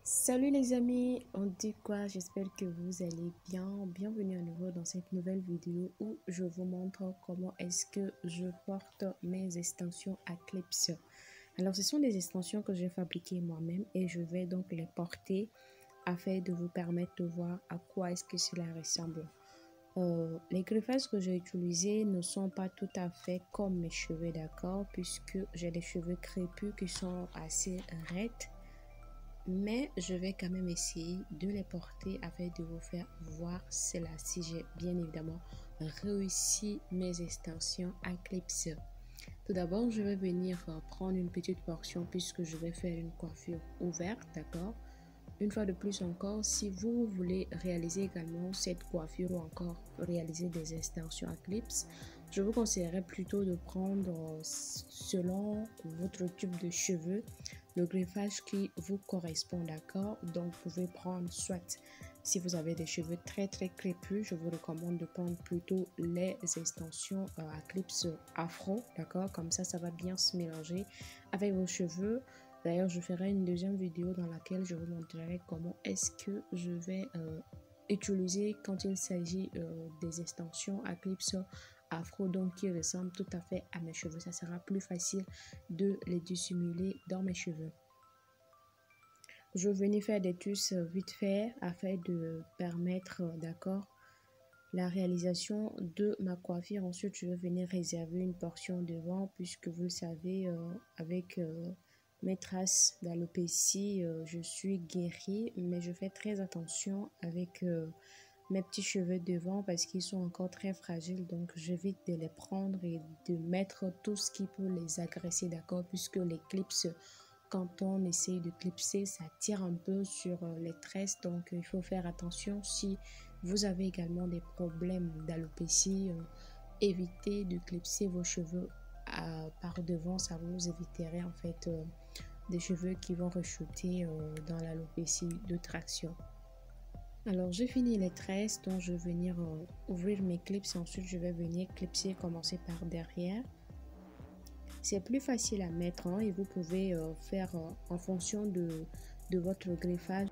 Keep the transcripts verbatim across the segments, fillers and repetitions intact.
Salut les amis, on dit quoi? J'espère que vous allez bien. Bienvenue à nouveau dans cette nouvelle vidéo où je vous montre comment est-ce que je porte mes extensions à clips. Alors ce sont des extensions que j'ai fabriquées moi-même et je vais donc les porter afin de vous permettre de voir à quoi est-ce que cela ressemble. Euh, les greffages que j'ai utilisés ne sont pas tout à fait comme mes cheveux, d'accord, puisque j'ai des cheveux crépus qui sont assez raides. Mais je vais quand même essayer de les porter afin de vous faire voir cela si j'ai bien évidemment réussi mes extensions à clips. Tout d'abord, je vais venir prendre une petite portion puisque je vais faire une coiffure ouverte, d'accord? Une fois de plus encore, si vous voulez réaliser également cette coiffure ou encore réaliser des extensions à clips, je vous conseillerais plutôt de prendre, selon votre type de cheveux, le greffage qui vous correspond, d'accord? Donc, vous pouvez prendre soit, si vous avez des cheveux très très crépus, je vous recommande de prendre plutôt les extensions à clips afro, d'accord? Comme ça, ça va bien se mélanger avec vos cheveux. D'ailleurs, je ferai une deuxième vidéo dans laquelle je vous montrerai comment est-ce que je vais euh, utiliser quand il s'agit euh, des extensions à clips afro, donc qui ressemblent tout à fait à mes cheveux. Ça sera plus facile de les dissimuler dans mes cheveux. Je vais venir faire des tusses vite fait afin de permettre, d'accord, la réalisation de ma coiffure. Ensuite, je vais venir réserver une portion devant puisque vous le savez, euh, avec euh, mes traces d'alopécie, euh, je suis guérie, mais je fais très attention avec euh, mes petits cheveux devant parce qu'ils sont encore très fragiles, donc j'évite de les prendre et de mettre tout ce qui peut les agresser, d'accord, puisque les clips, quand on essaye de clipser, ça tire un peu sur les tresses, donc il faut faire attention. Si vous avez également des problèmes d'alopécie, euh, évitez de clipser vos cheveux euh, par devant, ça vous éviterait en fait euh, des cheveux qui vont rechuter euh, dans l'alopécie de traction. Alors j'ai fini les tresses, donc je vais venir euh, ouvrir mes clips et ensuite je vais venir clipser, commencer par derrière. C'est plus facile à mettre hein, et vous pouvez euh, faire euh, en fonction de, de votre greffage.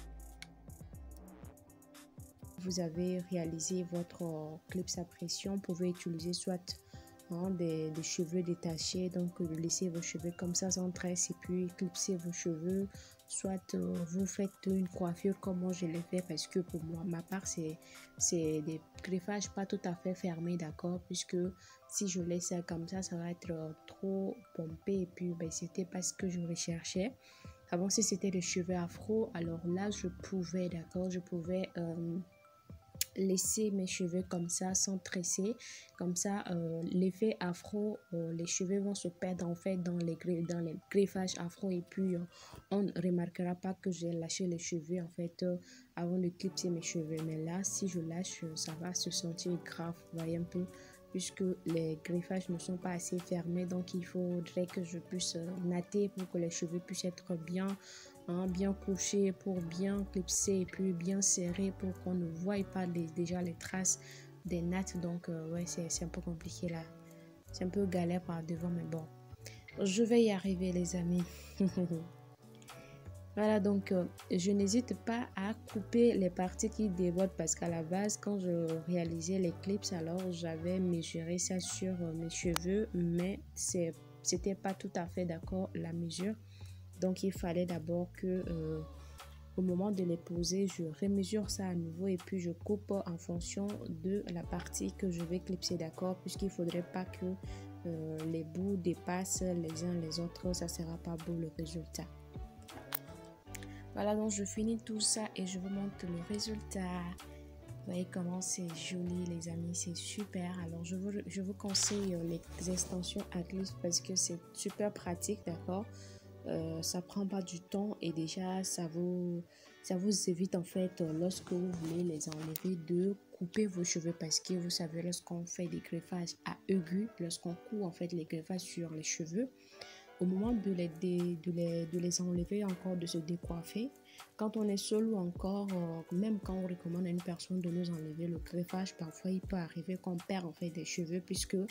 Vous avez réalisé votre euh, clips à pression, vous pouvez utiliser soit hein, des, des cheveux détachés, donc euh, laissez vos cheveux comme ça sans tresse et puis clipser vos cheveux, soit euh, vous faites une coiffure comme moi je l'ai fait parce que pour moi, ma part, c'est des greffages pas tout à fait fermés, d'accord, puisque si je laisse ça comme ça, ça va être euh, trop pompé et puis ben, c'était pas ce que je recherchais. Avant, si c'était des cheveux afro, alors là, je pouvais, d'accord, je pouvais... Euh, laisser mes cheveux comme ça sans tresser, comme ça euh, l'effet afro, euh, les cheveux vont se perdre en fait dans les, dans les greffages afro et puis euh, on ne remarquera pas que j'ai lâché les cheveux en fait euh, avant de clipser mes cheveux. Mais là, si je lâche, ça va se sentir grave, vous voyez un peu, puisque les greffages ne sont pas assez fermés, donc il faudrait que je puisse euh, natter pour que les cheveux puissent être bien Hein, bien couché pour bien clipser et puis bien serré pour qu'on ne voie pas les, déjà les traces des nattes. Donc euh, ouais, c'est un peu compliqué là, c'est un peu galère par devant, mais bon, je vais y arriver les amis. Voilà, donc euh, je n'hésite pas à couper les parties qui débordent parce qu'à la base, quand je réalisais les clips, alors j'avais mesuré ça sur euh, mes cheveux, mais c'est c'était pas tout à fait d'accord la mesure. Donc, il fallait d'abord que, euh, au moment de les poser, je remesure ça à nouveau et puis je coupe en fonction de la partie que je vais clipser, d'accord? Puisqu'il ne faudrait pas que euh, les bouts dépassent les uns les autres, ça ne sera pas beau le résultat. Voilà, donc je finis tout ça et je vous montre le résultat. Vous voyez comment c'est joli les amis, c'est super. Alors je vous, je vous conseille les extensions à clips parce que c'est super pratique, d'accord? Euh, ça prend pas du temps et déjà ça vous ça vous évite en fait euh, lorsque vous voulez les enlever de couper vos cheveux parce que vous savez lorsqu'on fait des greffages à aigu, lorsqu'on coud en fait les greffages sur les cheveux, au moment de les, de, de les, de les enlever encore, de se décoiffer, quand on est seul ou encore euh, même quand on recommande à une personne de nous enlever le greffage, parfois il peut arriver qu'on perd en fait des cheveux puisque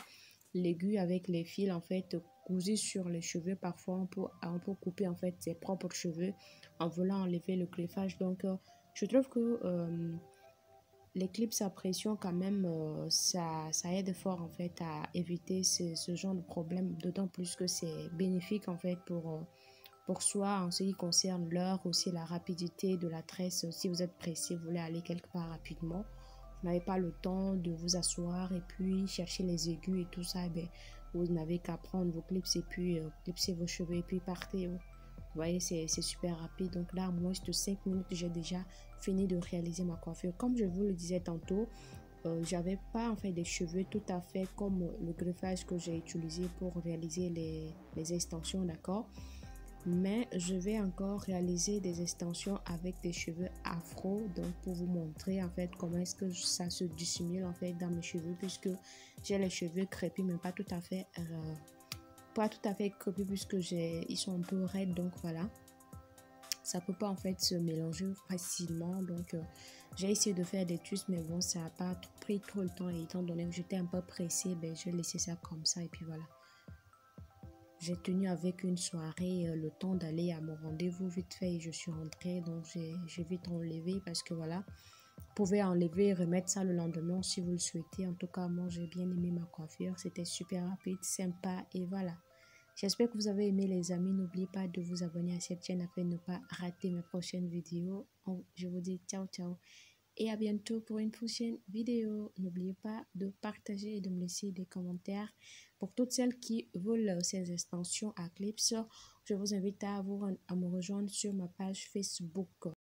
l'aiguille avec les fils en fait cousus sur les cheveux. Parfois on peut, on peut couper en fait ses propres cheveux en voulant enlever le greffage. Donc euh, je trouve que euh, les clips à pression quand même euh, ça, ça aide fort en fait à éviter ce, ce genre de problème, d'autant plus que c'est bénéfique en fait pour, euh, pour soi en ce qui concerne l'heure, aussi la rapidité de la tresse. Si vous êtes pressé, vous voulez aller quelque part rapidement, vous n'avez pas le temps de vous asseoir et puis chercher les aiguilles et tout ça, eh bien, vous n'avez qu'à prendre vos clips et puis euh, clipser vos cheveux et puis partez. Vous voyez, c'est super rapide. Donc là, en moins de cinq minutes, j'ai déjà fini de réaliser ma coiffure. Comme je vous le disais tantôt, euh, j'avais pas en fait des cheveux tout à fait comme le greffage que j'ai utilisé pour réaliser les, les extensions, d'accord? Mais je vais encore réaliser des extensions avec des cheveux afro, donc pour vous montrer en fait comment est-ce que ça se dissimule en fait dans mes cheveux, puisque j'ai les cheveux crépus mais pas tout à fait euh, pas tout à fait crépus, puisque j'ai ils sont un peu raides, donc voilà, ça peut pas en fait se mélanger facilement. Donc euh, j'ai essayé de faire des twists, mais bon, ça a pas pris trop le temps, et étant donné que j'étais un peu pressée, ben j'ai laissé ça comme ça et puis voilà. J'ai tenu avec une soirée euh, le temps d'aller à mon rendez-vous vite fait et je suis rentrée, donc j'ai vite enlevé parce que voilà, vous pouvez enlever et remettre ça le lendemain si vous le souhaitez. En tout cas, moi j'ai bien aimé ma coiffure, c'était super rapide, sympa et voilà. J'espère que vous avez aimé les amis, n'oubliez pas de vous abonner à cette chaîne afin de ne pas rater mes prochaines vidéos. Je vous dis ciao ciao et à bientôt pour une prochaine vidéo. N'oubliez pas de partager et de me laisser des commentaires. Pour toutes celles qui veulent ces extensions à clips, je vous invite à, vous, à me rejoindre sur ma page Facebook.